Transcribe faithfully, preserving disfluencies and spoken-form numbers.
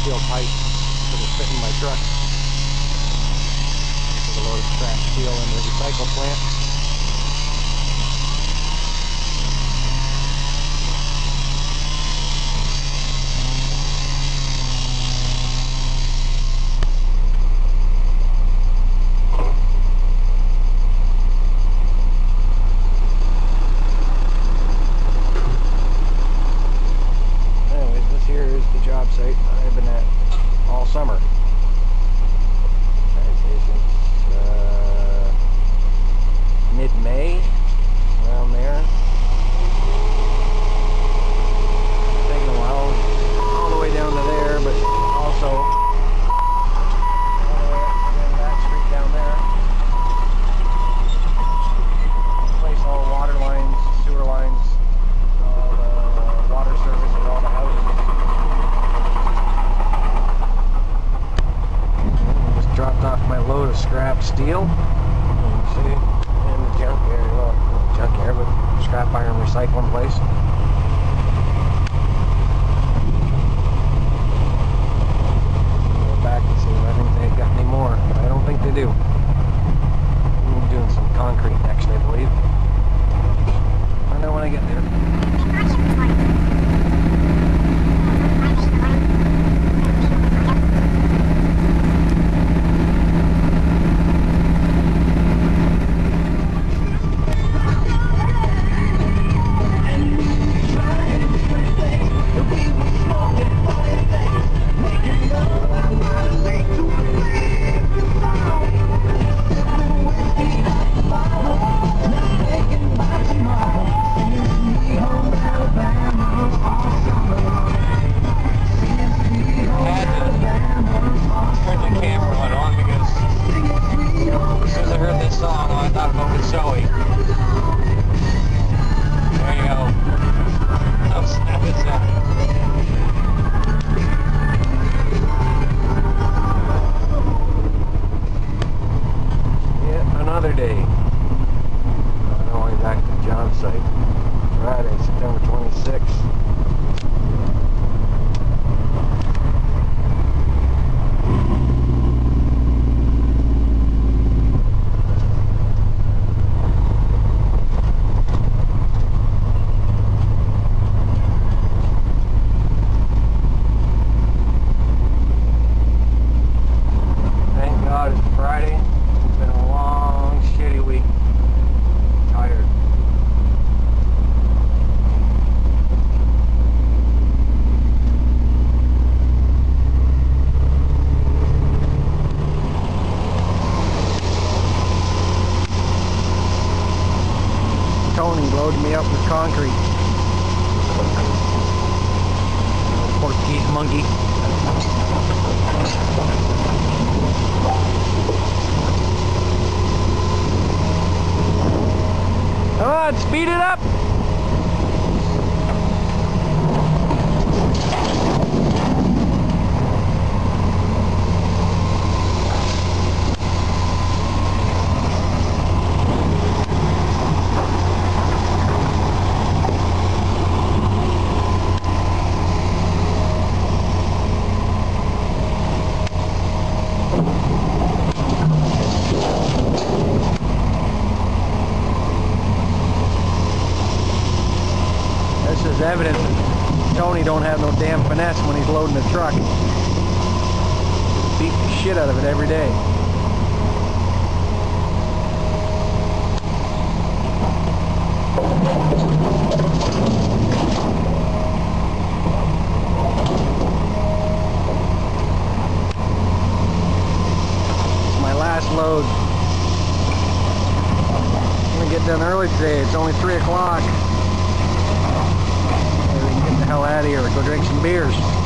steel pipe that will fit in my truck. This is a load of scrap steel in the recycle plant. Here is the job site I've been at all summer. I'd say since uh, mid-May, around there. It's taken a while, all the way down to there, but also all the way up and then that street down there. Place all water lines, sewer lines, all the water service and all the houses. Dropped off my load of scrap steel. You see, in the junkyard, well, not junkyard, but scrap iron recycling place. Go back and see if I think they've got any more. I don't think they do. I'm doing some concrete next, I believe. I know when I get there. Another day. On our way back to the job site. Friday, September twenty-sixth. Thank God it's Friday. It's been a long, shitty week. I'm tired. Tony loaded me up with concrete. Portuguese monkey. Come on, speed it up! This is evidence that Tony don't have no damn finesse when he's loading the truck. Beat the shit out of it every day. It's my last load. I'm gonna get done early today. It's only three o'clock. Get the hell out of here, go drink some beers.